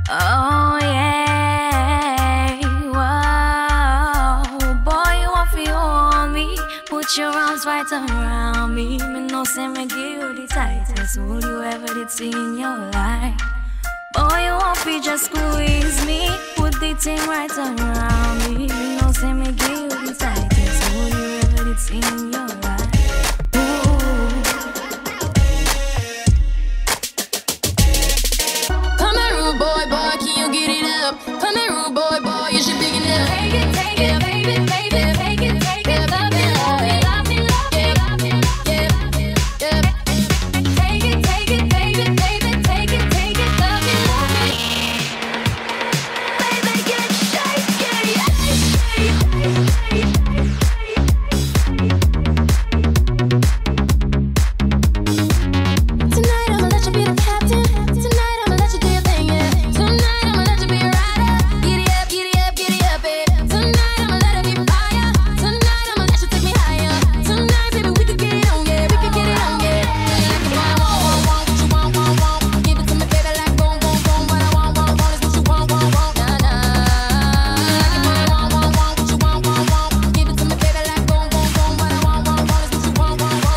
Oh yeah, whoa. Boy, you want to hold me, put your arms right around me. Me know say me give you the tightest hold you ever did see in your life. Boy, you want to just squeeze me, put the thing right around me. Me know say me give you the tightest hold you ever did see in your life. Come here, rude boy, boy, you should begin to take it, baby, baby, take it, love me, love me, love me, love me, love me, yeah. Take it, baby, baby, take it, love me, love me. Baby, get shaky, tonight I'ma let you be the captain. Tonight I'ma let you do your thing, yeah. Tonight I'ma let you be a rider. Giddy up, baby. Tonight I'ma let it be fire. Tonight I'ma let you take me higher. Tonight, baby, we could get it on, yeah. We could get it on, yeah. Like you want, what you want. Give it to me, baby, like boom, boom, boom. What I want is what you want, nah, nah. Like you want, what you want. Give it to me, baby, like boom, boom, boom. What I want is what you want, nah, nah.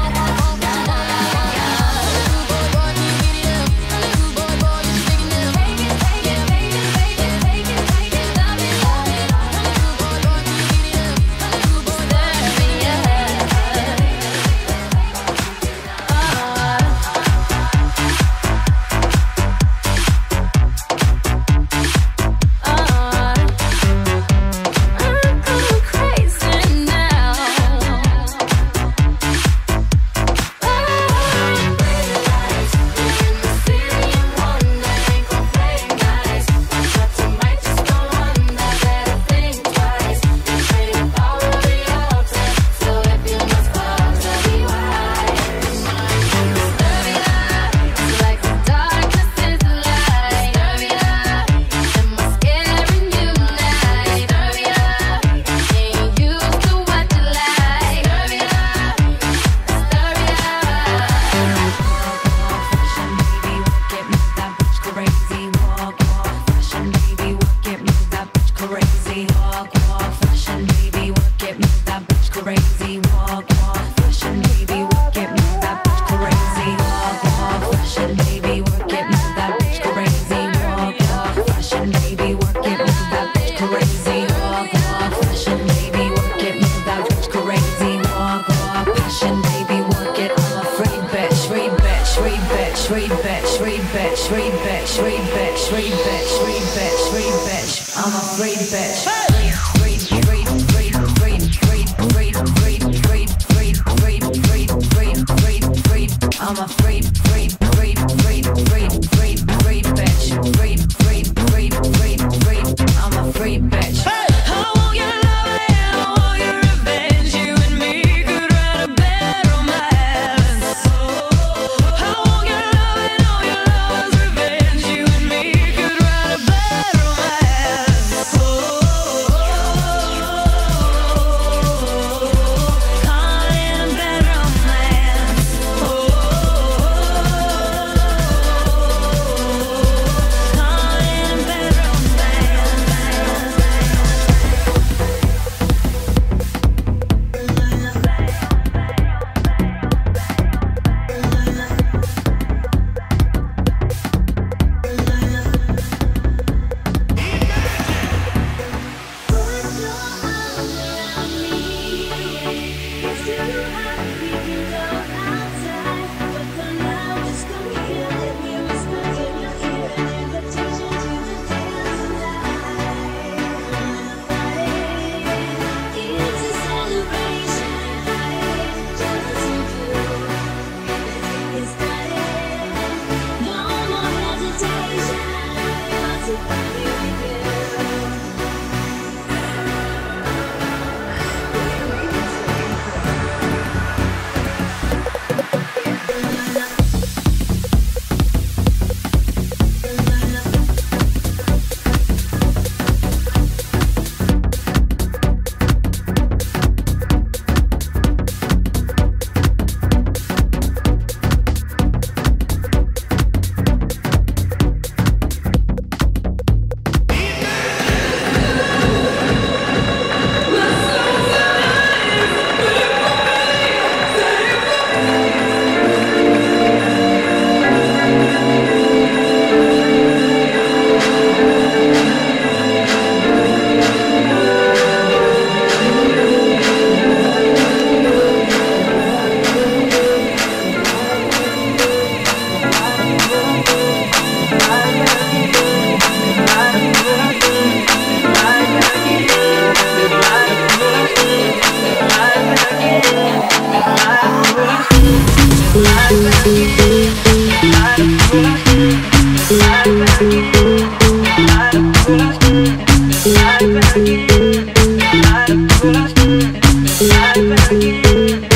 I'm a free bitch. I'm a free bitch. I'm a free bitch. I want your love and I want your revenge. You and me could write a bed on my ass. I want your love and all your love's revenge. You and me could write a bed on my ass. again, life again.